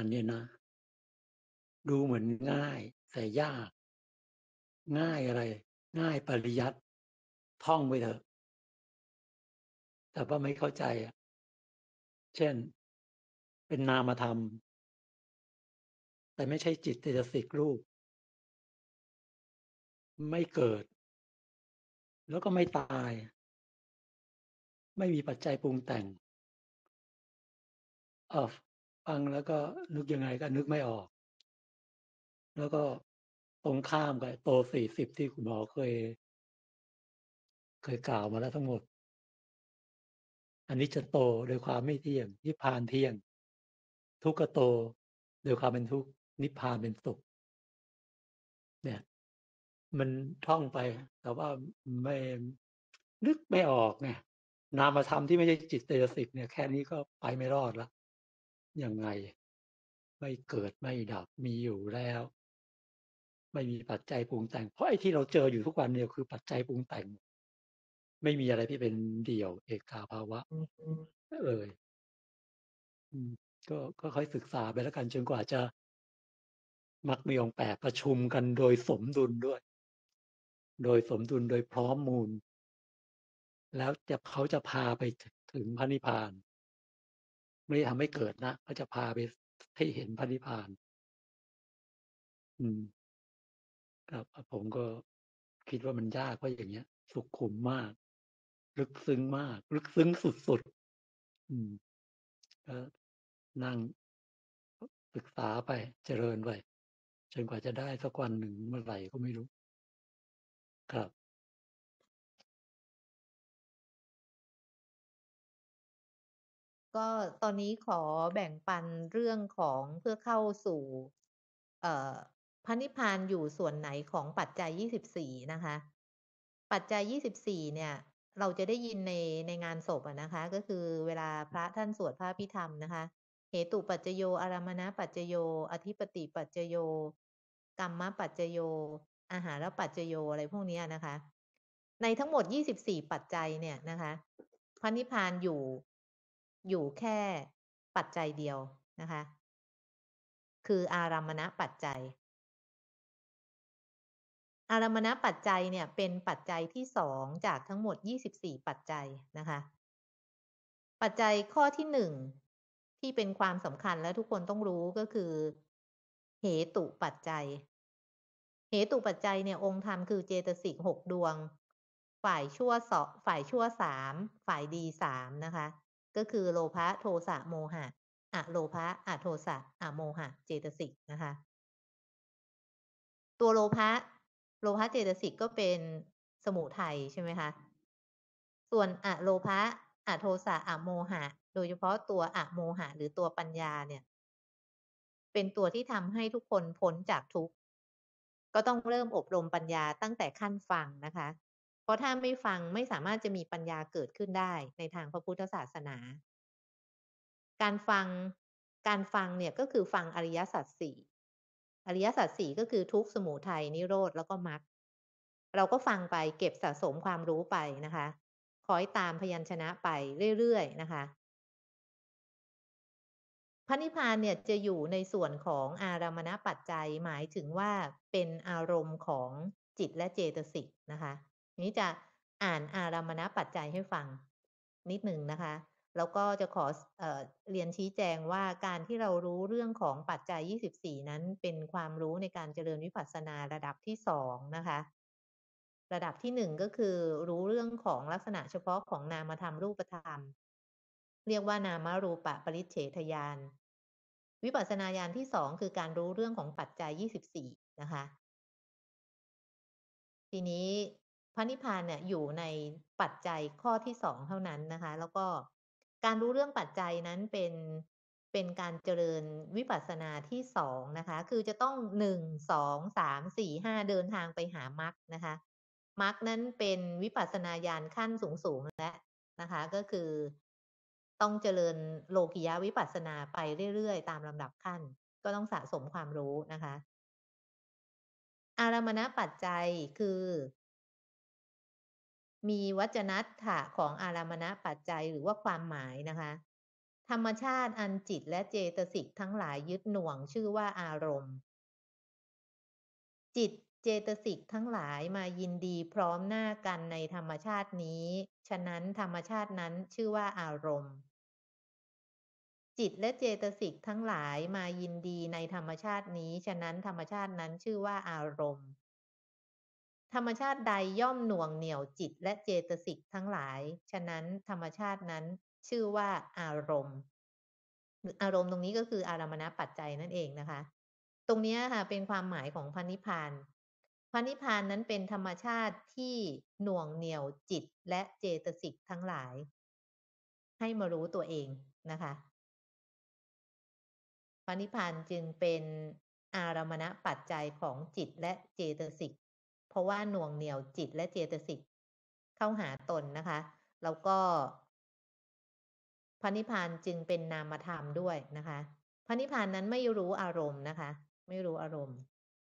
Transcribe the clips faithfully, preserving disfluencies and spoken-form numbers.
เนี่ยนะดูเหมือนง่ายแต่ยาก ง่ายอะไร ง่ายปริยัติท่องไปเถอะ แต่ว่าไม่เข้าใจอะ เช่น เป็นนามธรรม แต่ไม่ใช่จิตเจตสิกรูป ไม่เกิด แล้วก็ไม่ตาย ไม่มีปัจจัยปรุงแต่ง อ้าว ฟังแล้วก็นึกยังไงก็นึกไม่ออก แล้วก็ตรงข้ามกับโต สี่สิบ ที่คุณหมอเคย เคยกล่าวมาแล้วทั้งหมด อนิจจโตโดยความไม่เที่ยง นิพพานเที่ยง ทุกขโตโดยความเป็นทุกข์ นิพพานเป็นสุข เนี่ย มันท่องไป แต่ว่าไม่ นึกไม่ออกไง นามธรรมที่ไม่ใช่จิตเจตสิกเนี่ย แค่นี้ก็ไปไม่รอดแล้ว ยังไง ไม่เกิดไม่ดับ มีอยู่แล้ว ไม่มีปัจจัยปรุงแต่ง เพราะไอ้ที่เราเจออยู่ทุกวันเนี่ยคือปัจจัยปรุงแต่ง ไม่มีอะไรที่เป็นเดี่ยวเอกาภาวะ เลย อืม ก็ ก็ค่อยศึกษาไปแล้วกันจนกว่าจะ มรรคมีองค์ แปด ประชุมกันโดยสมดุลด้วย โดยสมดุล โดยพร้อมมูล แล้วจะ เขาจะพาไป ถ ถึงพระนิพพาน ไม่ได้ทำให้เกิดนะ เขาจะพาไป ให้เห็นพระนิพพาน อืม ครับ อ ผมก็คิดว่ามันยาก เพราะอย่างเงี้ย สุขุมมาก ลึกซึ้งมาก ลึกซึ้งสุด ๆ อืม ก็นั่ง ศึกษาไป เจริญไป จนกว่าจะได้สักวันหนึ่ง เมื่อไหร่ก็ไม่รู้ ครับก็ตอนนี้ขอแบ่งปันเรื่องของ เพื่อเข้าสู่ เอ่อ พระนิพพานอยู่ส่วนไหนของปัจจัย ยี่สิบสี่ นะคะ ปัจจัย ยี่สิบสี่ เนี่ย เราจะได้ยินใน ในงานศพอะนะคะ ก็คือเวลาพระท่านสวดพระอภิธรรมนะคะ เหตุปัจจโย อารัมมณปัจจโย อธิปติปัจจโย กัมมปัจจโย อาหารปัจจโย อะไรพวกเนี้ยนะคะ ในทั้งหมด ยี่สิบสี่ ปัจจัยเนี่ยนะคะ พระนิพพานอยู่ อยู่แค่ปัจจัยเดียวนะคะ คืออารัมมณปัจจัย อารัมมณปัจจัยเนี่ยเป็นปัจจัยที่ สอง จากทั้งหมด ยี่สิบสี่ ปัจจัยนะคะ ปัจจัยข้อที่ หนึ่ง ที่เป็นความสำคัญและทุกคนต้องรู้ ก็คือ เหตุปัจจัย เหตุปัจจัยเนี่ย องค์ธรรมคือเจตสิก หก ดวง ฝ่ายชั่ว สอ ฝ่ายชั่ว สาม ฝ่ายดี สาม นะคะ ก็คือโลภะ โทสะ โมหะ อโลภะ อโทสะ อโมหะ เจตสิกนะคะ ตัวโลภะ โลภะเจตสิกก็เป็นสมุทัย ใช่ไหมคะ ส่วนอโลภะ อโทสะ อโมหะ โดยเฉพาะตัวอโมหะ หรือตัวปัญญาเนี่ย เป็นตัวที่ทำให้ทุกคนพ้นจากทุกข์ ก็ต้องเริ่มอบรมปัญญาตั้งแต่ขั้นฟังนะคะ เพราะถ้าไม่ฟังไม่สามารถจะมีปัญญาเกิดขึ้นได้ในทางพระพุทธศาสนา การฟัง การฟังเนี่ย ก็คือฟังอริยสัจ สี่ อริยสัจ สี่ ก็คือทุกข์ สมุทัย นิโรธ แล้วก็มรรค เราก็ฟังไปเก็บสะสมความรู้ไปนะคะ คล้อยตามพยัญชนะไปเรื่อย ๆ นะคะ พระนิพพานเนี่ยจะอยู่ในส่วนของอารัมมณปัจจัย หมายถึงว่าเป็นอารมณ์ของจิตและเจตสิกนะคะ ทีนี้จะอ่านอารัมมณปัจจัยให้ฟังนิดหนึ่งนะคะ แล้วก็จะขอ ส เอ่อ เรียนชี้แจงว่า การที่เรารู้เรื่องของปัจจัย ยี่สิบสี่ นั้นเป็นความรู้ในการเจริญวิปัสสนาระดับที่ สอง นะคะ ระดับที่ หนึ่ง ก็คือรู้เรื่องของลักษณะเฉพาะของนามธรรม รูปธรรม เรียกว่านามรูปปริจเฉทญาณ วิปัสสนาญาณที่ สอง คือการรู้เรื่องของปัจจัย ยี่สิบสี่ นะคะ ทีนี้พระนิพพานเนี่ยอยู่ในปัจจัยข้อที่ สอง เท่านั้นนะคะ แล้วก็การรู้เรื่องปัจจัยนั้นเป็น เป็นการเจริญวิปัสสนาที่ สอง นะคะ คือจะต้อง หนึ่ง สอง สาม สี่ ห้า เดินทางไปหามรรคนะคะ มรรคนั้นเป็นวิปัสสนาญาณขั้นสูง ๆ แล้วนะคะ ก็คือต้องเจริญโลกิยวิปัสสนาไปเรื่อย ๆ ตามลำดับขั้น ก็ต้องสะสมความรู้นะคะ อารัมมณปัจจัยคือ มีวจนะถะของอารัมมณปัจจัย หรือว่าความหมายนะคะธรรมชาติอันจิตและเจตสิกทั้งหลายยึดหน่วงชื่อว่าอารมณ์จิตเจตสิกทั้งหลายมายินดีพร้อมหน้ากันในธรรมชาตินี้ฉะนั้นธรรมชาตินั้นชื่อว่าอารมณ์จิตและเจตสิกทั้งหลายมายินดีในธรรมชาตินี้ฉะนั้นธรรมชาตินั้นชื่อว่าอารมณ์ธรรมชาติใดย่อมหน่วงเหนี่ยวจิตและเจตสิกทั้งหลายฉะนั้นธรรมชาตินั้นชื่อว่าอารมณ์อารมณ์ตรงนี้ก็คืออารมณปัจจัยนั่นเองนะคะตรงนี้ค่ะเป็นความหมายของพระนิพพานพระนิพพานนั้นเป็นธรรมชาติที่หน่วงเหนี่ยวจิตและเจตสิกทั้งหลายให้มารู้ตัวเองนะคะพระนิพพานจึงเป็นอารมณปัจจัยของจิตและเจตสิกเพราะว่าหน่วงเหนี่ยวจิตและเจตสิกเข้าหาตนนะคะแล้วก็พระนิพพานจึงเป็นนามธรรมด้วยนะคะพระนิพพานนั้นไม่รู้อารมณ์นะคะไม่รู้อารมณ์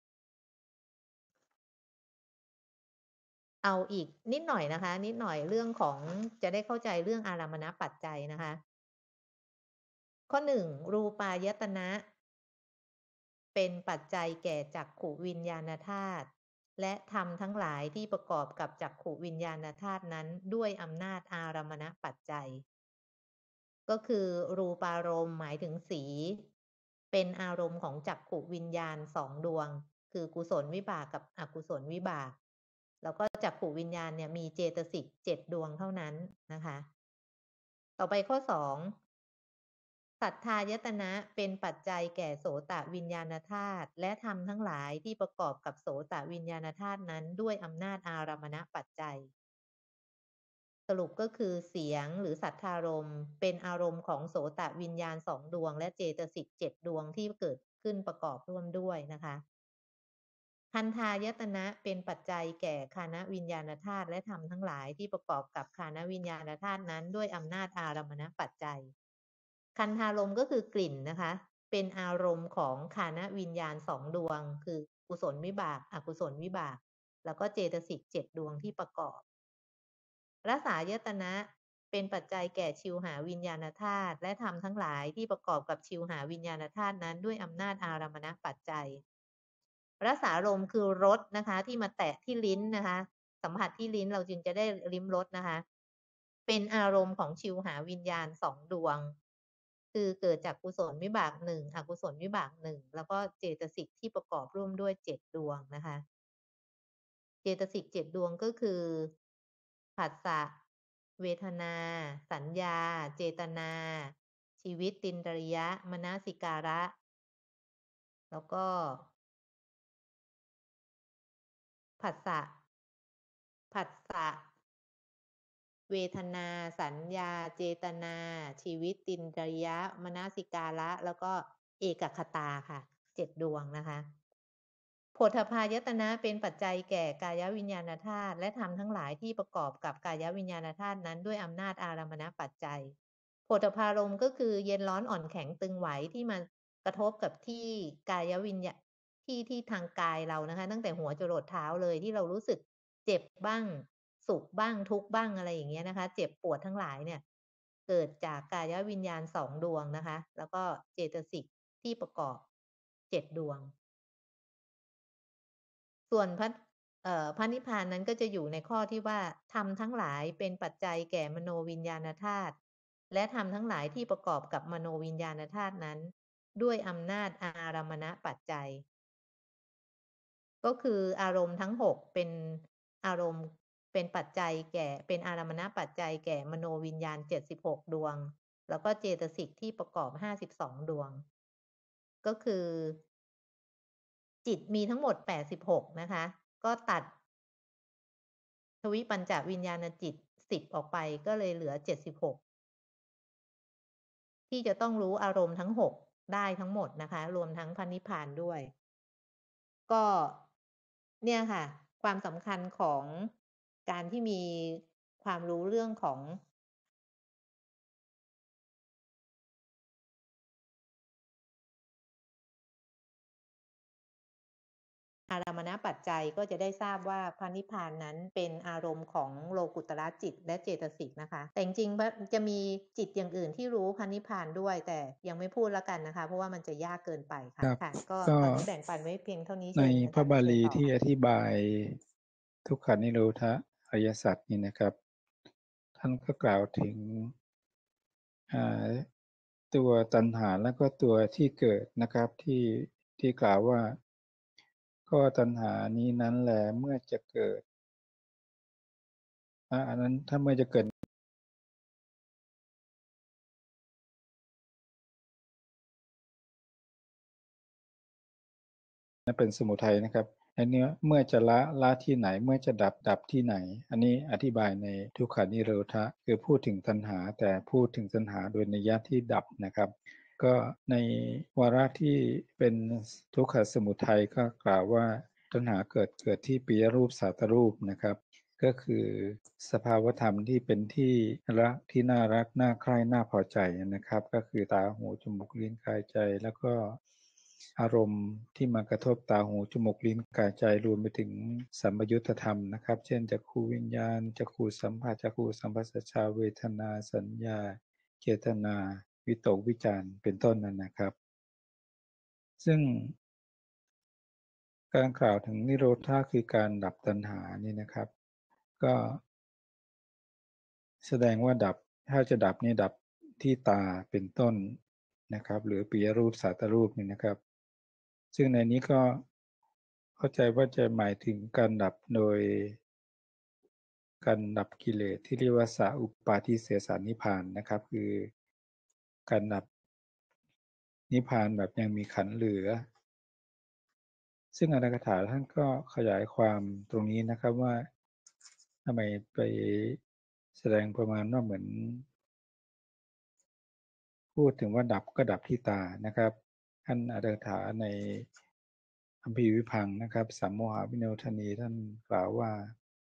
เอาอีกนิดหน่อยนะคะนิดหน่อยเรื่องของจะได้เข้าใจเรื่องอารมณปัจจัยนะคะข้อหนึ่งรูปายตนะเป็นปัจจัยแก่จักขุวิญญาณธาตุและธรรมทั้งหลายที่ประกอบกับจักขุวิญญาณธาตุนั้นด้วยอำนาจอารมณปัจจัยก็คือรูปารมณ์หมายถึงสีเป็นอารมณ์ของจักขุวิญญาณสองดวงคือกุศลวิบากกับอกุศลวิบากแล้วก็จักขุวิญญาณเนี่ยมีเจตสิกเจ็ดดวงเท่านั้นนะคะต่อไปข้อสองสัทธายตนะเป็นปัจจัยแก่โสตวิญญาณธาตุและธรรมทั้งหลายที่ประกอบกับโสตวิญญาณธาตุนั้นด้วยอำนาจอารมณปัจจัยสรุปก็คือเสียงหรือสัทธารมณ์เป็นอารมณ์ของโสตวิญญาณสองดวงและเจตสิกเจ็ดดวงที่เกิดขึ้นประกอบร่วมด้วยนะคะคันธายตนะเป็นปัจจัยแก่คานวิญญาณธาตุและธรรมทั้งหลายที่ประกอบกับคานวิญญาณธาตุนั้นด้วยอำนาจอารมณปัจจัยคันธารมณ์ก็คือกลิ่นนะคะเป็นอารมณ์ของคานวิญญาณสองดวงคือกุศลวิบากอกุศลวิบากแล้วก็เจตสิกเจ็ดดวงที่ประกอบรสายตนะเป็นปัจจัยแก่ชิวหาวิญญาณธาตุและธรรมทั้งหลายที่ประกอบกับชิวหาวิญญาณธาตุนั้นด้วยอำนาจอารมณปัจจัยรสารมณ์คือรสนะคะที่มาแตะที่ลิ้นนะคะสัมผัสที่ลิ้นเราจึงจะได้ลิ้มรสนะคะเป็นอารมณ์ของชิวหาวิญญาณสองดวงคือเกิดจากกุศลวิบากหนึ่งอกุศลวิบากหนึ่งแล้วก็เจตสิกที่ประกอบร่วมด้วยเจ็ดดวงนะคะเจตสิกเจ็ดดวงก็คือผัสสะเวทนา สัญญา เจตนา ชีวิตตินตริยะมนสิการะแล้วก็ผัสสะผัสสะเวทนาสัญญาเจตนาชีวิตตินตริยะมนสิการะแล้วก็เอกคตาค่ะเจ็ดดวงนะคะโผฏฐัพพายตนะเป็นปัจจัยแก่กายวิญญาณธาตุและธรรมทั้งหลายที่ประกอบกับกายวิญญาณธาตุนั้นด้วยอำนาจอารมณปัจจัยโผฏฐัพพารมณ์ก็คือเย็นร้อนอ่อนแข็งตึงไหวที่มากระทบกับที่กายวิญญาที่ที่ทางกายเรานะคะตั้งแต่หัวจรดเท้าเลยที่เรารู้สึกเจ็บบ้างสุขบ้างทุกข์บ้างอะไรอย่างเงี้ยนะคะเจ็บปวดทั้งหลายเนี่ยเกิดจากกายวิญญาณสองดวงนะคะแล้วก็เจตสิกที่ประกอบเจ็ดดวงส่วนพระเอ่อพระนิพพานนั้นก็จะอยู่ในข้อที่ว่าธรรมทั้งหลายเป็นปัจจัยแก่มโนวิญญาณธาตุและธรรมทั้งหลายที่ประกอบกับมโนวิญญาณธาตุนั้นด้วยอำนาจอารมณปัจจัยก็คืออารมณ์ทั้งหกเป็นอารมณ์เป็นปัจจัยแก่เป็นอารมณปัจจัยแก่มโนวิญญาณเจ็ดสิบหกดวงแล้วก็เจตสิกที่ประกอบห้าสิบสองดวงก็คือจิตมีทั้งหมดแปดสิบหกนะคะก็ตัดทวิปัญจวิญญาณจิตสิบออกไปก็เลยเหลือเจ็ดสิบหกที่จะต้องรู้อารมณ์ทั้งหกได้ทั้งหมดนะคะรวมทั้งพระนิพพานด้วยก็เนี่ยค่ะความสำคัญของการที่มีความรู้เรื่องของอารามณปัจจัยก็จะได้ทราบว่าพระนิพพานนั้นเป็นอารมณ์ของโลกุตระจิตและเจตสิกนะคะแต่จริงๆมันจะมีจิตอย่างอื่นที่รู้พระนิพพานด้วยแต่ยังไม่พูดแล้วกันนะคะเพราะว่ามันจะยากเกินไปค่ะครับค่ะก็ก็ตอนนี้แบ่งปันไว้เพียงเท่านี้ในเชิญอาพระจารย์บาลีประเสริฐต่อที่อธิบายทุกขานิโรธอริยสัจนี่นะครับ ท่านก็กล่าวถึงอ่าตัวตัณหาแล้วก็ตัวที่เกิดนะครับที่ที่กล่าวว่าก็ตัณหานี้นั้นแหละเมื่อจะเกิดอ่าอันนั้นถ้าเมื่อจะเกิดนั่นเป็นสมุทัยนะครับอันนี้เมื่อจะละละที่ไหนเมื่อจะดับดับที่ไหน อันนี้อธิบายในทุกขานิโรธะคือพูดถึงตัณหาแต่พูดถึงตัณหาโดยนัยยะที่ดับนะครับ ก็ในวาระที่เป็นทุกขสมุทัยก็กล่าวว่าตัณหาเกิดเกิดที่ปิยรูปสัตตรูปนะครับก็คือสภาวธรรมที่เป็นที่รักที่น่ารักน่าใคร่น่าพอใจนะครับก็คือตาหูจมูกลิ้นกายใจแล้วก็อารมณ์ที่มากระทบตาหูจมูกลิ้นกายใจรวมไปถึงสัมปยุตธรรมนะครับเช่นจักขูวิญญาณจักขูสัมผัสจักขูสัมผัสชาเวทนาสัญญาเจตนาวิตกวิจารเป็นต้นนั้นนะครับ ซึ่งการกล่าวถึงนิโรธาคือการดับตัณหานี่นะครับก็แสดงว่าดับถ้าจะดับนี่ดับที่ตาเป็นต้นนะครับหรือปิยรูปสัตตรูปนี่นะครับซึ่งในนี้ก็เข้าใจว่าจะหมายถึงการดับโดยการดับกิเลสที่เรียกว่าสาอุปปาทิเสสนิพพานนะครับคือการดับนิพพานแบบยังมีขันธ์เหลือ ซึ่งอรรถกถาท่านก็ขยายความตรงนี้นะครับว่าทำไมไปแสดงประมาณว่าเหมือนพูดถึงว่าดับก็ดับที่ตานะครับท่านอรรถกถาในคัมภีร์วิพังค์นะครับสัมโมหวิโนทนีท่านกล่าวว่า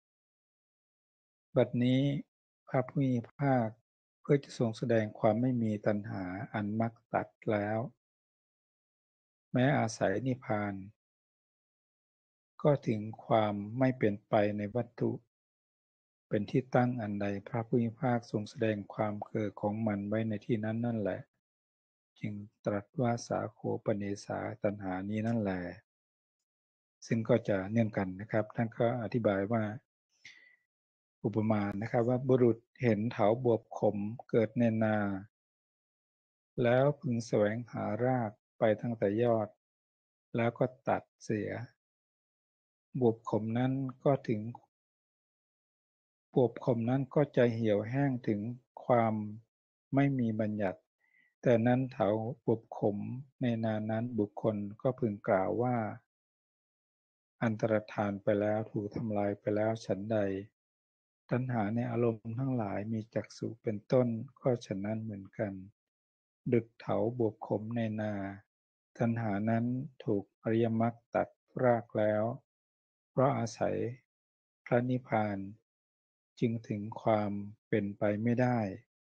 บัดนี้พระผู้มีพระภาคเพื่อจะทรงแสดงความไม่มีตัณหาอันมักตัดแล้วแม้อาศัยนิพพานก็ถึงความไม่เปลี่ยนไปในวัตถุเป็นที่ตั้งอันใดพระผู้มีพระภาคทรงแสดงความเกิดของมันไว้ในที่นั้นนั่นแหละจึงตรัสว่าสาโคปเนสาตัณหานี้นั่นแหละซึ่งก็จะเนื่องกันนะครับท่านก็อธิบายว่าอุปมานะครับว่าบุรุษเห็นเถาบวบขมเกิดในนาแล้วพึงแสวงหารากไปตั้งแต่ยอดแล้วก็ตัดเสียบวบขมนั้นก็ถึง บวบขมนั้นก็จะเหี่ยวแห้งถึงความไม่มีบัญญัติ แต่นั้นเถาบวบขมในนานั้นบุคคลก็พึงกล่าวว่าอันตรธานไปแล้วถูกทำลายไปแล้วฉันใดตัณหาในอารมณ์ทั้งหลายมีจักษุเป็นต้นก็ฉะนั้นเหมือนกันดุจเถาบวบขมในนาตัณหานั้นถูกอริยมรรคตัดรากแล้วเพราะอาศัยพระนิพพานจึงถึงความเป็นไปไม่ได้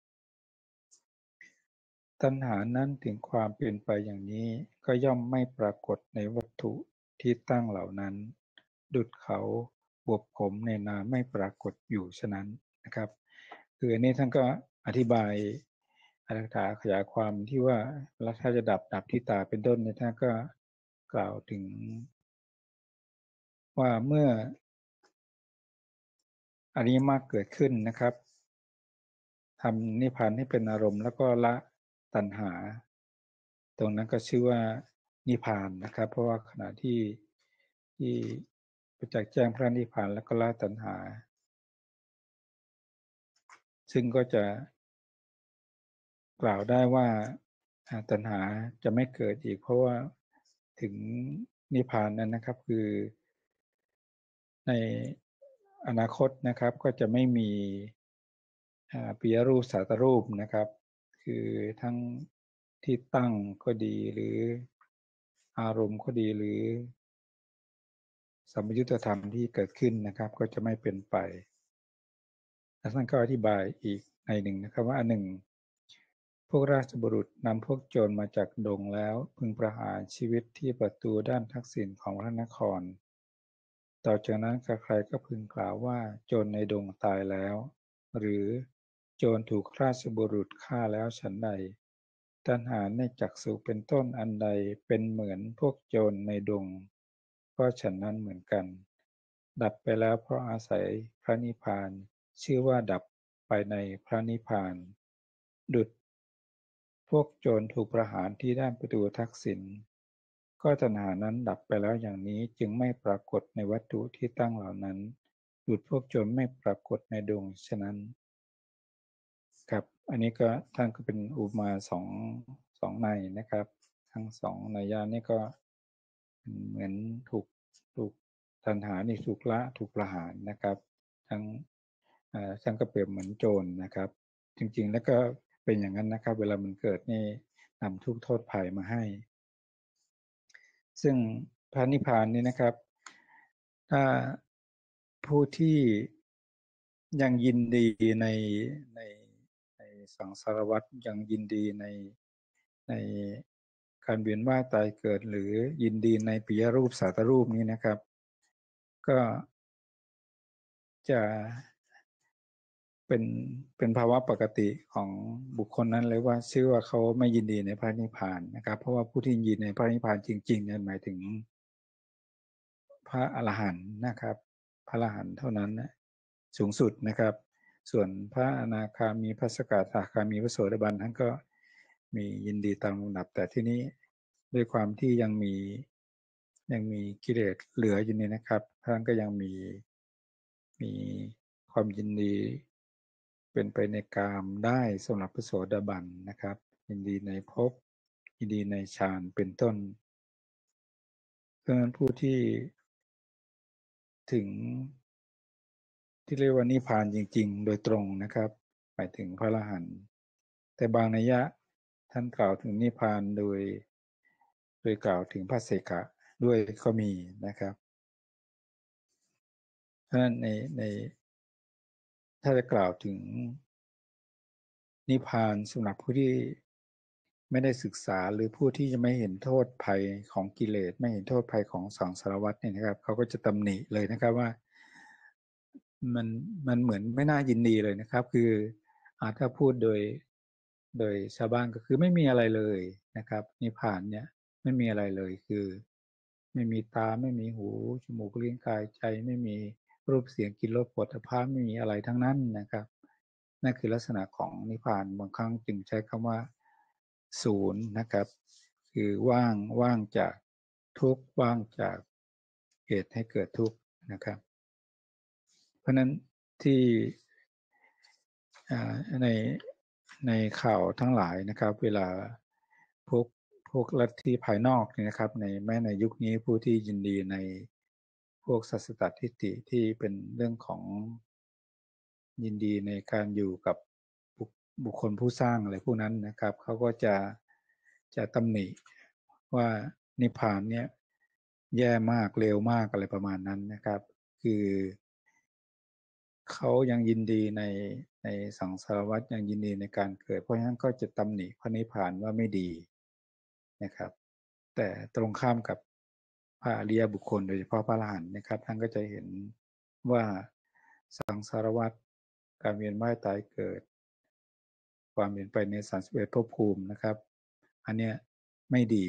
ตัณหานั้นถึงความเป็นไปอย่างนี้ก็ย่อมไม่ปรากฏในวัตถุที่ตั้งเหล่านั้นดุจเขาบวบขมในนาไม่ปรากฏอยู่ฉะนั้นนะครับคืออันนี้ท่านก็อธิบายอรรถาขยายความที่ว่าแล้วถ้าจะดับดับที่ตาเป็นต้นเนี่ยท่านก็กล่าวถึงว่าเมื่ออริยมรรคเกิดขึ้นนะครับทำนิพพานให้เป็นอารมณ์แล้วก็ละตัณหาตรงนั้นก็ชื่อว่านิพพานนะครับเพราะว่าขณะที่ที่ประจักษ์แจ้งพระนิพพานแล้วก็ละตัณหาซึ่งก็จะกล่าวได้ว่าตัณหาจะไม่เกิดอีกเพราะว่าถึงนิพพานนั้นนะครับคือในอนาคตนะครับก็จะไม่มีปิยรูปสัตตรูปนะครับคือทั้งที่ตั้งก็ดีหรืออารมณ์ก็ดีหรือสัมปยุตธรรมที่เกิดขึ้นนะครับก็จะไม่เป็นไปและท่านก็อธิบายอีกในหนึ่งนะครับว่าอันหนึ่งพวกราชบุรุษนำพวกโจรมาจากดงแล้วพึงประหารชีวิตที่ประตูด้านทักษิณของพระนครต่อจากนั้นใครๆก็พึงกล่าวว่าโจรในดงตายแล้วหรือโจรถูกราชบุรุษฆ่าแล้วฉันใดตัณหาในจักษุเป็นต้นอันใดเป็นเหมือนพวกโจรในดงก็ฉันนั้นเหมือนกันดับไปแล้วเพราะอาศัยพระนิพพานชื่อว่าดับไปในพระนิพพานดุจพวกโจรถูกประหารที่ด้านประตูทักษิณก็ตัณหานั้นดับไปแล้วอย่างนี้จึงไม่ปรากฏในวัตถุที่ตั้งเหล่านั้นดุจพวกโจรไม่ปรากฏในดงฉะนั้นครับอันนี้ก็ท่านก็เป็นอุปมาสองสองในนะครับทั้งสองนัยยะนี้ก็เหมือนถูกถูกตัณหานี่ถูกละถูกประหารนะครับทั้งท่านก็เปรียบเหมือนโจรนะครับจริงๆแล้วก็เป็นอย่างนั้นนะครับเวลามันเกิดนี่นำทุกข์โทษภัยมาให้ซึ่งพระนิพพานนี่นะครับถ้าผู้ที่ยังยินดีในในในสังสารวัฏยังยินดีในในการเวียนว่ายตายเกิดหรือยินดีในปิยรูปสัตตรูปนี้นะครับก็จะเป็นเป็นภาวะปกติของบุคคลนั้นเลยว่าชื่อว่าเขาไม่ยินดีในพระนิพพานนะครับเพราะว่าผู้ที่ยินดีในพระนิพพานจริงๆเนี่ยหมายถึงพระอรหันต์นะครับพระอรหันต์เท่านั้นนะสูงสุดนะครับส่วนพระอนาคามีพระสกทาคามีพระโสดาบันท่านก็มียินดีตามลำดับแต่ที่นี้ด้วยความที่ยังมียังมีกิเลสเหลืออยู่นี่นะครับท่านก็ยังมีมีความยินดีเป็นไปในกามได้สำหรับพระโสดาบันนะครับยินดีในภพยินดีในฌานเป็นต้นเพราะฉะนั้นผู้ที่ถึงที่เรียกว่านิพพานจริงๆโดยตรงนะครับหมายถึงพระอรหันต์แต่บางนัยยะท่านกล่าวถึงนิพพานโดยโดยกล่าวถึงพระเสกะด้วยก็มีนะครับเพราะฉะนั้นในในถ้าจะกล่าวถึงนิพพานสำหรับผู้ที่ไม่ได้ศึกษาหรือผู้ที่จะไม่เห็นโทษภัยของกิเลสไม่เห็นโทษภัยของสังสารวัฏเนี่ยนะครับเขาก็จะตำหนิเลยนะครับว่ามันมันเหมือนไม่น่ายินดีเลยนะครับคืออาถ้าพูดโดยโดยชาวบ้านก็คือไม่มีอะไรเลยนะครับนิพพานเนี่ยไม่มีอะไรเลยคือไม่มีตาไม่มีหูจมูกลิ้นกายใจไม่มีรูปเสียงกลิ่นรสโผฏฐัพพะไม่มีอะไรทั้งนั้นนะครับนั่นคือลักษณะของนิพพานบางครั้งจึงใช้คำว่าศูนย์นะครับคือว่างว่างจากทุกข์ว่างจากเหตุให้เกิดทุกข์นะครับเพราะนั้นที่ในในข่าวทั้งหลายนะครับเวลาพวกพวกลัทธิภายนอกนี่นะครับในแม้ในยุคนี้ผู้ที่ยินดีในพวกสัสสตทิฏฐิที่เป็นเรื่องของยินดีในการอยู่กับบุคคลผู้สร้างอะไรพวกนั้นนะครับเขาก็จะจะตำหนิว่านิพพานเนี่ยแย่มากเลวมากอะไรประมาณนั้นนะครับคือเขายังยินดีในในสังสารวัฏยังยินดีในการเกิดเพราะฉะนั้นก็จะตำหนิพระนิพพานว่าไม่ดีนะครับแต่ตรงข้ามกับพระอริยบุคคลโดยเฉพาะพระอรหันต์นะครับท่านก็จะเห็นว่าสังสารวัฏการเวียนว่ายตายเกิดความเปลี่ยนไปในสามสิบเอ็ดภพภูมินะครับอันเนี้ยไม่ดี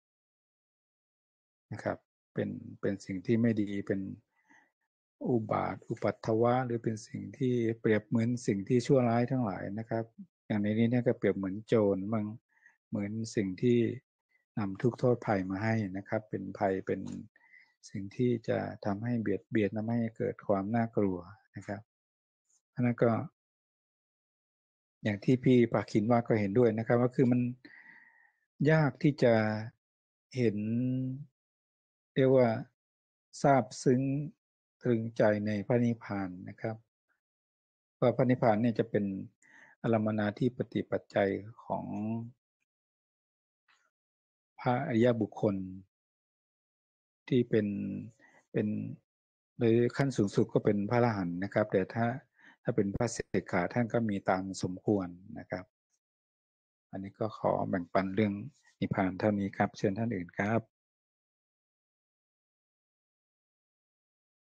นะครับเป็นเป็นสิ่งที่ไม่ดีเป็นอุบาทอุปัตถวะหรือเป็นสิ่งที่เปรียบเหมือนสิ่งที่ชั่วร้ายทั้งหลายนะครับอย่างในนี้เนี่ยก็เปรียบเหมือนโจรบางเหมือนสิ่งที่นำทุกข์โทษภัยมาให้นะครับเป็นภัยเป็นสิ่งที่จะทำให้เบียดเบียนทำให้เกิดความน่ากลัวนะครับอันนั้นก็อย่างที่พี่ปาคินว่าก็เห็นด้วยนะครับว่าคือมันยากที่จะเห็นเรียกว่าซาบซึ้งตรึงใจในพระนิพพานนะครับเพราะพระนิพพานเนี่ยจะเป็นอารมณาธิปติปัจจัยของพระอริยบุคคลที่เป็นเป็นโดยขั้นสูงสุดก็เป็นพระอรหันต์นะครับแต่ถ้าถ้าเป็นพระเสกขาท่านก็มีตามสมควรนะครับอันนี้ก็ขอแบ่งปันเรื่องนิพพานเท่านี้ครับเชิญท่านอื่นครับ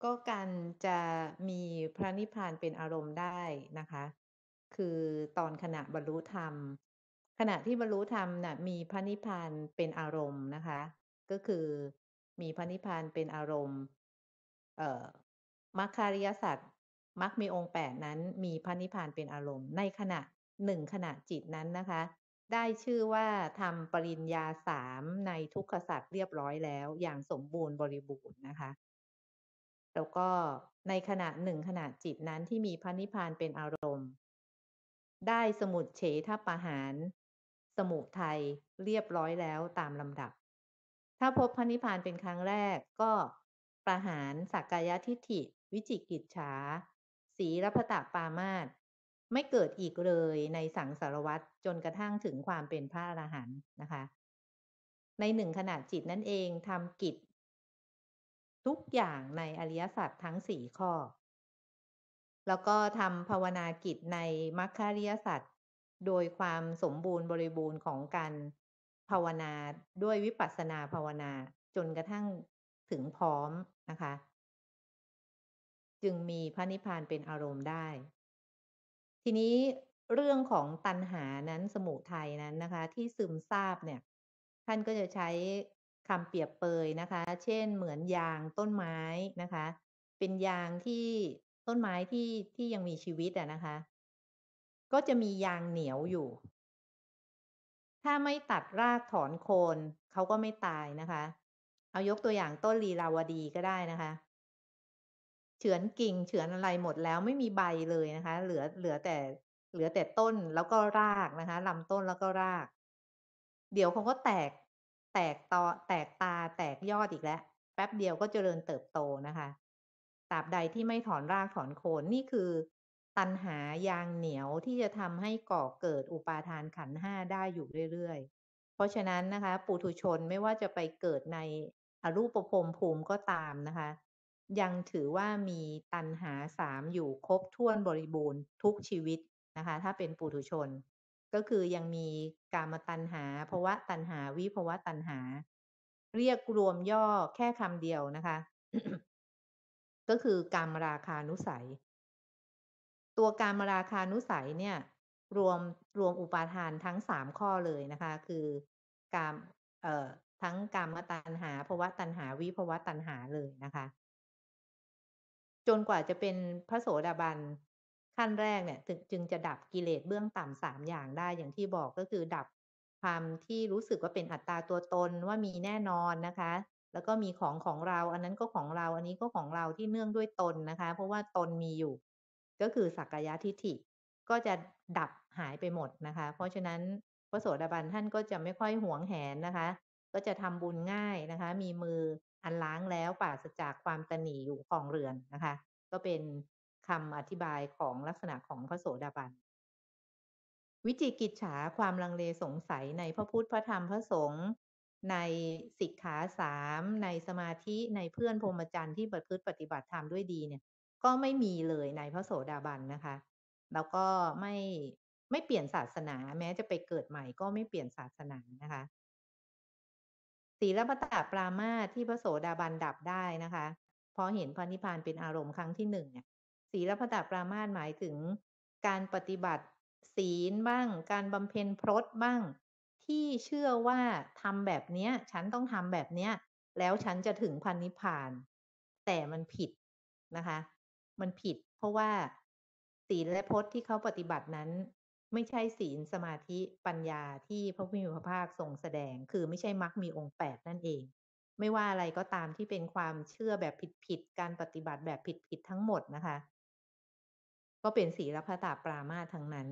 ก็การจะมีพระนิพพานเป็นอารมณ์ได้นะคะ คือตอนขณะบรรลุธรรม ขณะที่บรรลุธรรมน่ะมีพระนิพพานเป็นอารมณ์นะคะ ก็คือมีพระนิพพานเป็นอารมณ์ เอ่อ มรรคอริยสัจ มรรคมีองค์แปดนั้นมีพระนิพพานเป็นอารมณ์ ในขณะหนึ่งขณะจิตนั้นนะคะ ได้ชื่อว่าทำปริญญาสามในทุกขสัจเรียบร้อยแล้วอย่างสมบูรณ์บริบูรณ์นะคะ แล้วก็ในขณะหนึ่งขณะจิตนั้นที่มีพระนิพพานเป็นอารมณ์ ได้สมุจเฉทประหาร สมุทัยเรียบร้อยแล้วตามลำดับ ถ้าพบพระนิพพานเป็นครั้งแรกก็ประหารสักกายทิฏฐิ วิจิกิจฉา สีลพตปรามาส ไม่เกิดอีกเลยในสังสารวัฏจนกระทั่งถึงความเป็นพระอรหันต์นะคะ ในหนึ่งขณะจิตนั่นเองทำกิจ ทุกอย่างในอริยสัจทั้งสี่ข้อ แล้วก็ทำภาวนากิจในมรรคอริยสัจโดยความสมบูรณ์บริบูรณ์ของการภาวนาด้วยวิปัสสนาภาวนาจนกระทั่งถึงพร้อมนะคะ จึงมีพระนิพพานเป็นอารมณ์ได้ ทีนี้เรื่องของตัณหานั้นสมุทัยนั้นนะคะ ที่ซึมซาบเนี่ย ท่านก็จะใช้คำเปรียบเปยนะคะ เช่นเหมือนยางต้นไม้นะคะ เป็นยางที่ต้นไม้ที่ที่ยังมีชีวิตอะนะคะ ก็จะมียางเหนียวอยู่ ถ้าไม่ตัดรากถอนโคนเขาก็ไม่ตายนะคะ เอายกตัวอย่างต้นลีลาวดีก็ได้นะคะ เฉือนกิ่งเฉือนอะไรหมดแล้วไม่มีใบเลยนะคะ เหลือ เหลือแต่ เหลือแต่ต้นแล้วก็รากนะคะ ลำต้นแล้วก็ราก เดี๋ยวเขาก็แตก แตกตอ แตกตา แตกยอดอีกแล้ว แป๊บเดียวก็เจริญเติบโตนะคะ ตราบใดที่ไม่ถอนรากถอนโคน นี่คือตัณหายางเหนียวที่จะทำให้ก่อเกิดอุปาทานขันธ์ห้าได้อยู่เรื่อย ๆ เพราะฉะนั้นนะคะ ปุถุชนไม่ว่าจะไปเกิดในอรูปภพภูมิก็ตามนะคะ ยังถือว่ามีตัณหาสามอยู่ครบถ้วนบริบูรณ์ทุกชีวิตนะคะ ถ้าเป็นปุถุชน ก็คือยังมีกามตัณหา ภวตัณหา วิภวตัณหา เรียกรวมย่อแค่คำเดียวนะคะ ก็คือกามราคานุสัย ตัวกามราคานุสัยเนี่ย รวม รวมอุปาทานทั้งสามข้อเลยนะคะ คือกาม เอ่อ ทั้งกามตัณหา ภวตัณหา วิภวตัณหาเลยนะคะ จนกว่าจะเป็นพระโสดาบันขั้นแรกเนี่ย ถึง จึงจะดับกิเลสเบื้องต่ำสามอย่างได้ อย่างที่บอกก็คือดับความที่รู้สึกว่าเป็นอัตตาตัวตนว่ามีแน่นอนนะคะ แล้วก็มีของของเรา อันนั้นก็ของเรา อันนี้ก็ของเราที่เนื่องด้วยตนนะคะ เพราะว่าตนมีอยู่ ก็คือสักกายทิฏฐิ ก็จะดับหายไปหมดนะคะ เพราะฉะนั้นพระโสดาบันท่านก็จะไม่ค่อยหวงแหนนะคะ ก็จะทำบุญง่ายนะคะ มีมืออันล้างแล้วปราศจากความตณีอยู่ครองเรือนนะคะ ก็เป็นคำอธิบายของลักษณะของพระโสดาบัน วิจิกิจฉา ความลังเลสงสัยในพระพุทธ พระธรรม พระสงฆ์ ในสิกขาสาม ในสมาธิ ในเพื่อนพรหมจรรย์ที่ประพฤติปฏิบัติธรรมด้วยดีเนี่ย ก็ไม่มีเลยในพระโสดาบันนะคะ แล้วก็ไม่ ไม่เปลี่ยนศาสนา แม้จะไปเกิดใหม่ก็ไม่เปลี่ยนศาสนานะคะ ศีลพัตตปรามาสที่พระโสดาบันดับได้นะคะ เพราะเห็นพระนิพพานเป็นอารมณ์ครั้งที่หนึ่งเนี่ย ศีลพัตตปรามาสหมายถึงการปฏิบัติศีลบ้าง การบำเพ็ญพรตบ้าง ที่เชื่อว่าทำแบบเนี้ย ฉันต้องทำแบบเนี้ย แล้วฉันจะถึงพระนิพพาน แต่มันผิดนะคะ มันผิด เพราะว่าศีลและพจน์ที่เขาปฏิบัตินั้น ไม่ใช่ศีล สมาธิ ปัญญาที่พระผู้มีพระภาคทรงแสดง คือไม่ใช่มรรคมีองค์แปดนั่นเอง ไม่ว่าอะไรก็ตามที่เป็นความเชื่อแบบผิด ๆ การปฏิบัติแบบผิด ๆ ทั้งหมดนะคะ ก็เป็นศีลพัตตปรามาสทั้งนั้น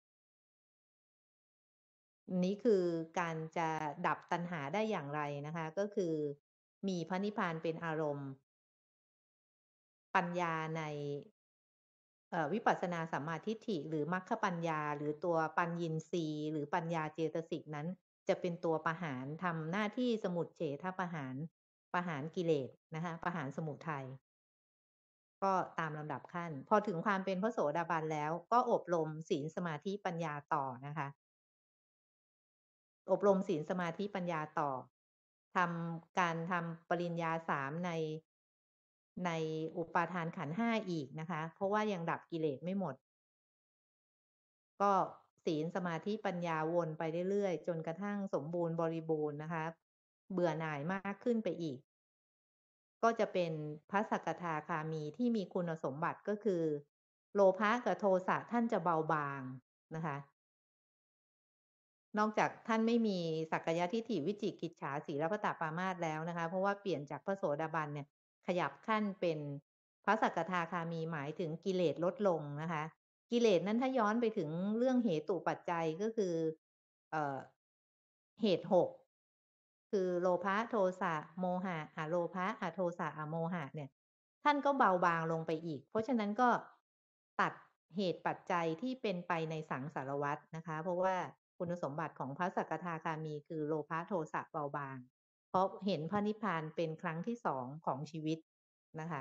นี้คือการจะดับตัณหาได้อย่างไรนะคะ ก็คือมีพระนิพพานเป็นอารมณ์ ปัญญาใน เอ่อ วิปัสสนาสัมมาทิฏฐิ หรือมรรคปัญญา หรือตัวปัญญีสีย์ หรือปัญญาเจตสิกนั้น จะเป็นตัวประหาร ทำหน้าที่สมุจเฉทประหาร ประหารกิเลสนะคะ ประหารสมุทัย ก็ตามลำดับขั้น พอถึงความเป็นพระโสดาบันแล้ว ก็อบรมศีล สมาธิ ปัญญาต่อนะคะ อบรมศีล สมาธิ ปัญญาต่อ ทำ การทำปริญญาสามในในอุปาทานขันธ์ห้าอีกนะคะ เพราะว่ายังดับกิเลสไม่หมด ก็ศีล สมาธิ ปัญญาวนไปเรื่อย ๆ จนกระทั่งสมบูรณ์บริบูรณ์นะคะ เบื่อหน่ายมากขึ้นไปอีก ก็จะเป็นพระสกทาคามีที่มีคุณสมบัติ ก็คือ โลภะกับโทสะท่านจะเบาบางนะคะ นอกจากท่านไม่มีสักกายทิฏฐิ วิจิกิจฉา ศีลพัตตปามาสแล้วนะคะ เพราะว่าเปลี่ยนจากพระโสดาบันเนี่ยขยับขั้นเป็นพระสกทาคามี หมายถึงกิเลสลดลงนะคะ กิเลสนั้นถ้าย้อนไปถึงเรื่องเหตุปัจจัย ก็คือ เอ่อ เหตุ หก คือโลภะ โทสะ โมหะ อโลภะ อโทสะ อโมหะเนี่ย ท่านก็เบาบางลงไปอีก เพราะฉะนั้นก็ตัดเหตุปัจจัยที่เป็นไปในสังสารวัฏนะคะ เพราะว่าคุณสมบัติของพระสกทาคามี คือโลภะ โทสะ เบาบาง เพราะเห็นพระนิพพานเป็นครั้งที่ สอง ของชีวิตนะคะ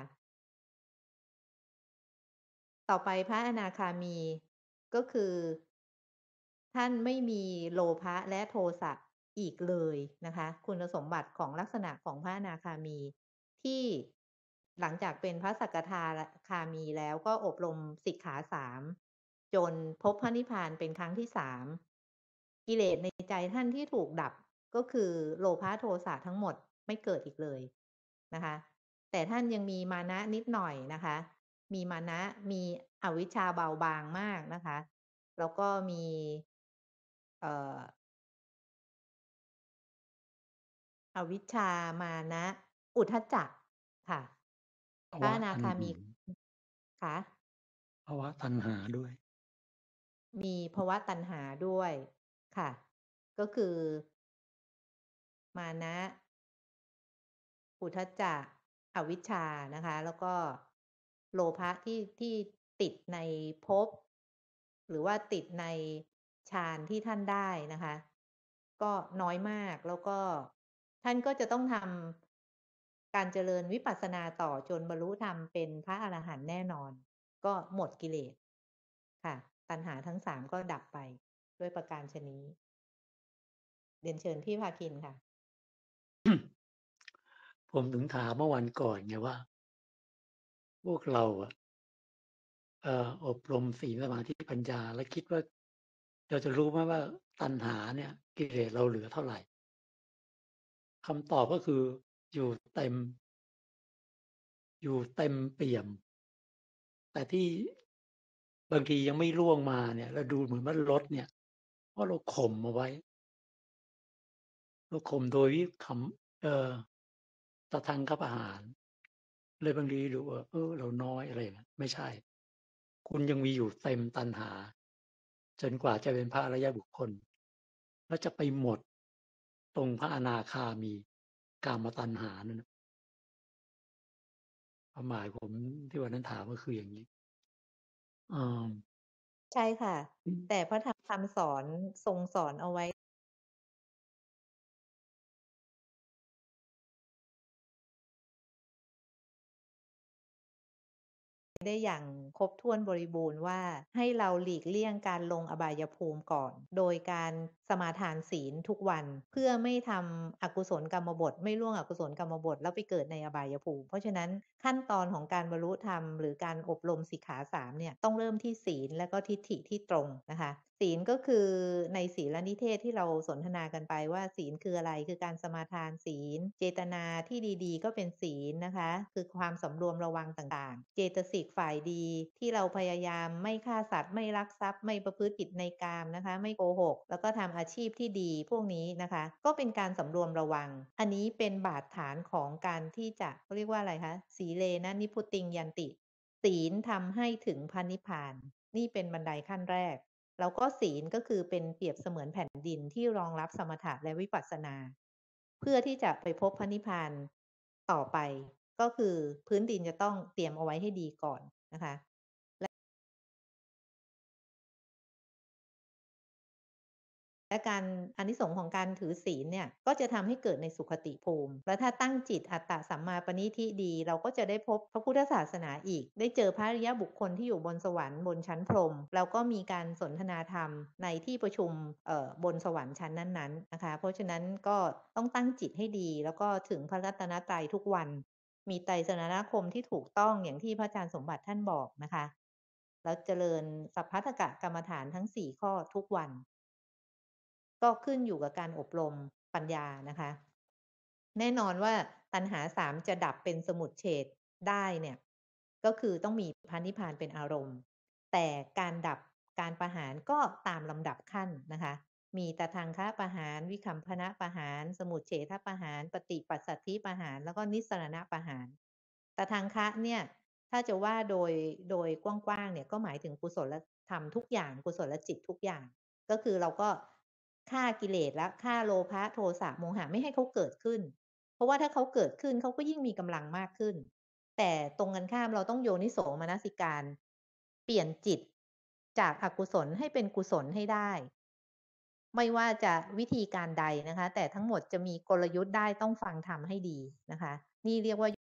ต่อไปพระอนาคามี ก็คือ ท่านไม่มีโลภะและโทสะอีกเลยนะคะ คุณสมบัติของลักษณะของพระอนาคามี ที่หลังจากเป็นพระสกทาคามีแล้วก็อบรมสิกขา สาม จนพบพระนิพพานเป็นครั้งที่ สาม กิเลสในใจท่านที่ถูกดับ ก็คือโลภะ โทสะทั้งหมดไม่เกิดอีกเลยนะคะ แต่ท่านยังมีมานะนิดหน่อยนะคะ มีมานะ มีอวิชชาเบาบางมากนะคะ แล้วก็มี เอ่อ อวิชชา มานะ อุทธัจจะค่ะภาพระวะอนาตัณคาหมี คะ? ภวะตัณหาด้วยมีภวตัณหาด้วยค่ะ ก็คือ มานะ อุทธัจจะ อวิชชานะคะ แล้วก็โลภะที่ ที่ติดในภพ หรือว่าติดในฌานที่ท่านได้นะคะ ก็น้อยมาก แล้วก็ท่านก็จะต้องทำการเจริญวิปัสสนาต่อจนบรรลุธรรมเป็นพระอรหันต์แน่นอน ก็หมดกิเลส ค่ะ ตัณหาทั้ง สาม ก็ดับไปด้วยประการฉนี้ เรียนเชิญพี่พาคินค่ะผมถึงถามเมื่อวันก่อนไงว่า พวกเราอะ เอ่อ อบรมศีล สมาธิ ปัญญา แล้วคิดว่า เราจะรู้ไหมว่าตัณหาเนี่ย กิเลสเราเหลือเท่าไร? คำตอบก็คืออยู่เต็ม อยู่เต็มเปี่ยม แต่ที่บางทียังไม่ร่วงมาเนี่ย เราดูเหมือนว่ารถเนี่ย เพราะเราข่มเอาไว้ เราข่มโดยที่ขำ เอ่อ ตทังคประหาร เลยบางทีดูว่า เออ เราน้อย อะไรอย่างเงี้ย ไม่ใช่ คุณยังมีอยู่เต็มตัณหา จนกว่าจะเป็นพระอริยบุคคล แล้วจะไปหมดตรงพระอนาคามี กามตัณหานั่นน่ะ ความหมายผมที่วันนั้นถามก็คืออย่างงี้ เออใช่ค่ะอืมแต่พระธรรมคำสอนทรงสอนเอาไว้ ได้อย่างครบถ้วนบริบูรณ์ว่า ให้เราหลีกเลี่ยงการลงอบายภูมิก่อน โดยการสมาทานศีลทุกวัน เพื่อไม่ทำอกุศลกรรมบท ไม่ล่วงอกุศลกรรมบท แล้วไปเกิดในอบายภูมิ เพราะฉะนั้นขั้นตอนของการบรรลุธรรม หรือการอบรมสิกขา สาม เนี่ย ต้องเริ่มที่ศีลและก็ทิฏฐิที่ตรงนะคะ ศีลก็คือในศีลนิเทศที่เราสนทนากันไปว่า ศีลคืออะไร คือการสมาทานศีล เจตนาที่ดี ๆ ก็เป็นศีลนะคะ คือความสำรวมระวังต่าง ๆ เจตสิกฝ่ายดีที่เราพยายามไม่ฆ่าสัตว์ ไม่ลักทรัพย์ ไม่ประพฤติผิดในกามนะคะ ไม่โกหก แล้วก็ทำอาชีพที่ดีพวกนี้นะคะ ก็เป็นการสำรวมระวัง อันนี้เป็นบาดฐานของการที่จะ เขาเรียกว่าอะไรคะ สีเลนะนิพพุติงยันติ ศีลทำให้ถึงพระนิพพาน นี่เป็นบันไดขั้นแรก แล้วก็ศีลก็คือเป็นเปรียบเสมือนแผ่นดินที่รองรับสมถะและวิปัสสนา เพื่อที่จะไปพบพระนิพพานต่อไป ก็คือพื้นดินจะต้องเตรียมเอาไว้ให้ดีก่อนนะคะ และ และการ อานิสงส์ของการถือศีลเนี่ย ก็จะทำให้เกิดในสุคติภูมิ แล้วถ้าตั้งจิตอัตตสัมมาปณิธิดี เราก็จะได้พบพระพุทธศาสนาอีก ได้เจอพระอริยบุคคลที่อยู่บนสวรรค์บนชั้นพรหม แล้วก็มีการสนทนาธรรมในที่ประชุม เอ่อ บนสวรรค์ชั้นนั้น ๆ นะคะ เพราะฉะนั้นก็ต้องตั้งจิตให้ดี แล้วก็ถึงพระรัตนตรัยทุกวันมีไตรสรณคมที่ถูกต้องอย่างที่พระอาจารย์สมบัติท่านบอกนะคะแล้วเจริญสัพพัทธกะกรรมฐานทั้งสี่ข้อทุกวัน ก็ขึ้นอยู่กับการอบรมปัญญานะคะ แน่นอนว่าตัณหาสามจะดับเป็นสมุจเฉทได้เนี่ยก็คือต้องมีพระนิพพานเป็นอารมณ์ แต่การดับการประหารก็ตามลำดับขั้นนะคะ มีตทังคะประหารวิคัมพนะประหารสมุจเฉทประหารปฏิปัสสัทธิประหารแล้วก็นิสรณประหารตทังคะเนี่ยถ้าจะว่าโดยโดยกว้างๆเนี่ยก็หมายถึงกุศลธรรมทุกอย่างกุศลจิตทุกอย่าง ก็คือเราก็ฆ่ากิเลสและฆ่าโลภะโทสะโมหะไม่ให้เขาเกิดขึ้น เพราะว่าถ้าเขาเกิดขึ้นเขาก็ยิ่งมีกำลังมากขึ้น แต่ตรงกันข้ามเราต้องโยนิโสมนสิการ เปลี่ยนจิตจากอกุศลให้เป็นกุศลให้ได้ ไม่ว่าจะวิธีการใดนะคะ แต่ทั้งหมดจะมีกลยุทธ์ได้ต้องฟังธรรมให้ดีนะคะ นี่เรียกว่า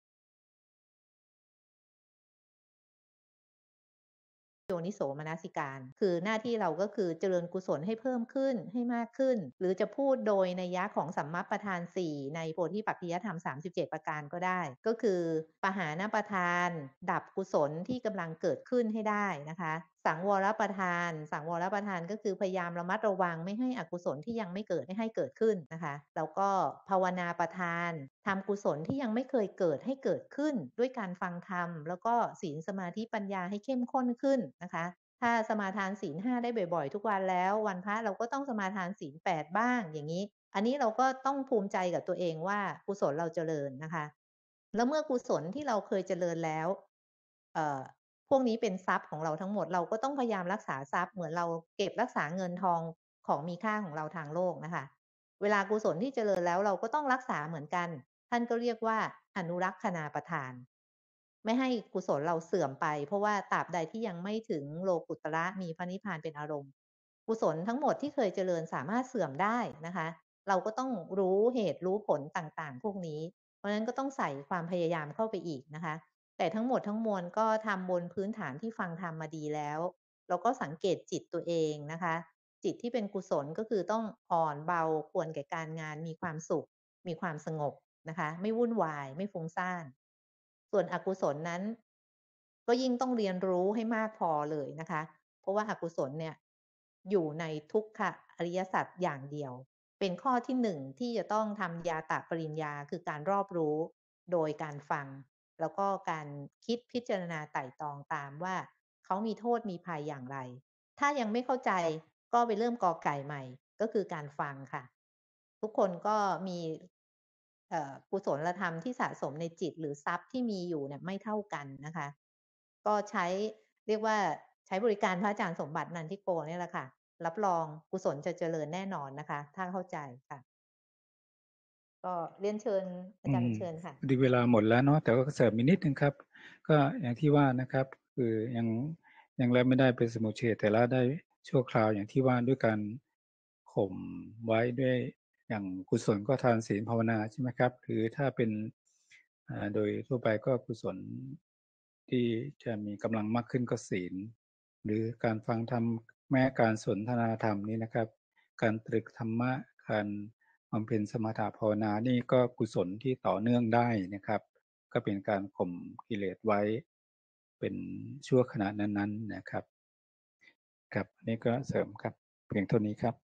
โยนิโสมนสิการ คือหน้าที่เราก็คือเจริญกุศลให้เพิ่มขึ้นให้มากขึ้น หรือจะพูดโดยนัยยะของสัมมัปปทานสี่ในโพธิปักขิยธรรมสามสิบเจ็ดประการก็ได้ ก็คือปหานปทาน ดับกุศลที่กำลังเกิดขึ้นให้ได้นะคะ สังวรประทาน สังวรประทานก็คือพยายามระมัดระวังไม่ให้อกุศลที่ยังไม่เกิดไม่ให้เกิดขึ้นนะคะ แล้วก็ภาวนาประทานทำกุศลที่ยังไม่เคยเกิดให้เกิดขึ้นด้วยการฟังธรรมแล้วก็ศีลสมาธิปัญญาให้เข้มข้นขึ้นนะคะ ถ้าสมาทานศีลห้าได้บ่อยๆทุกวันแล้ววันพระเราก็ต้องสมาทานศีลแปดบ้างอย่างนี้ อันนี้เราก็ต้องภูมิใจกับตัวเองว่ากุศลเราเจริญนะคะ แล้วเมื่อกุศลที่เราเคยเจริญแล้วเอ่อพวกนี้เป็นทรัพย์ของเราทั้งหมดเราก็ต้องพยายามรักษาทรัพย์เหมือนเราเก็บรักษาเงินทองของมีค่าของเราทางโลกนะคะ เวลากุศลที่เจริญแล้วเราก็ต้องรักษาเหมือนกัน ท่านก็เรียกว่าอนุรักษณาประทาน ไม่ให้กุศลเราเสื่อมไป เพราะว่าตราบใดที่ยังไม่ถึงโลกุตระมีพระนิพพานเป็นอารมณ์ กุศลทั้งหมดที่เคยเจริญสามารถเสื่อมได้นะคะ เราก็ต้องรู้เหตุรู้ผลต่างๆพวกนี้ เพราะฉะนั้นก็ต้องใส่ความพยายามเข้าไปอีกนะคะ แต่ทั้งหมดทั้งมวลก็ทำบนพื้นฐานที่ฟังธรรมมาดีแล้วเราก็สังเกตจิตตัวเองนะคะ จิตที่เป็นกุศลก็คือต้องอ่อนเบาควรแก่การงานมีความสุข มีความสงบนะคะ ไม่วุ่นวายไม่ฟุ้งซ่านส่วนอกุศลนั้น ก็ยิ่งต้องเรียนรู้ให้มากพอเลยนะคะ เพราะว่าอกุศลเนี่ยอยู่ในทุกขอริยสัจอย่างเดียว เป็นข้อที่หนึ่งที่จะต้องทำยาตะปริญญาคือการรอบรู้โดยการฟัง แล้วก็การคิดพิจารณาไต่ตรองตามว่าเขามีโทษมีภัยอย่างไร ถ้ายังไม่เข้าใจก็ไปเริ่มกอไก่ใหม่ก็คือการฟังค่ะ ทุกคนก็มีเอ่อกุศลธรรมที่สะสมในจิตหรือทรัพย์ที่มีอยู่เนี่ยไม่เท่ากันนะคะ ก็ใช้เรียกว่าใช้บริการพระอาจารย์สมบัตินันทิโกเนี่ยแหละค่ะ รับรองกุศลจะเจริญแน่นอนนะคะ ถ้าเข้าใจค่ะ ก็เรียนเชิญอาจารย์เชิญค่ะพอดีเวลาหมดแล้วเนาะแต่ก็เสริมอีกนิดนึงครับ ก็อย่างที่ว่านะครับ คือยังยังละไม่ได้เป็นสมุจเฉทแต่ละได้ชั่วคราวอย่างที่ว่าด้วยการข่มไว้ด้วยอย่างกุศลก็ทานศีลภาวนาใช่ไหมครับหรือถ้าเป็นโดยทั่วไปก็กุศลที่จะมีกำลังมากขึ้นก็ศีลหรือการฟังธรรมแม้การสนทนาธรรมนี้นะครับ การตรึกธรรมะการบำเพ็ญสมถะภาวนานี่ก็กุศลที่ต่อเนื่องได้นะครับ ก็เป็นการข่มกิเลสไว้เป็นชั่วขณะนั้นๆนะครับครับอันนี้ก็เสริมครับเพียงเท่านี้ครับ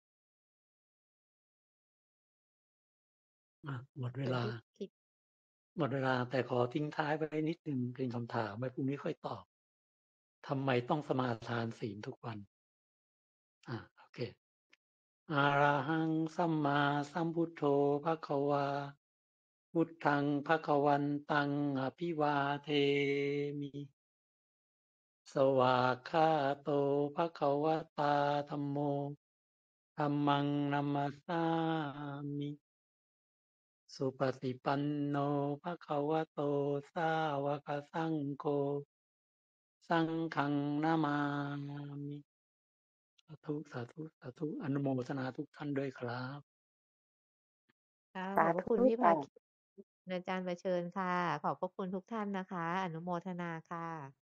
หมดเวลาหมดเวลาแต่ขอทิ้งท้ายไว้นิดนึงเป็นคำถามไว้พรุ่งนี้ค่อยตอบทำไมต้องสมาทานศีลทุกวันอ่าโอเคอะระหังสัมมาสัมพุทโธภควาพุทธังภควันตังอภิวาเทมิสวากขาโตภควตาธัมโมธัมมังนัมมัสสามิสุปฏิปันโนภควโตสาวกสังโฆสังฆังนามามิสาธุสาธุสาธุอนุโมทนาทุกท่านด้วยครับค่ะขอบพระคุณพี่ภาคีอาจารย์ประเชิญค่ะ ขอบพระคุณทุกท่านนะคะ อนุโมทนาค่ะ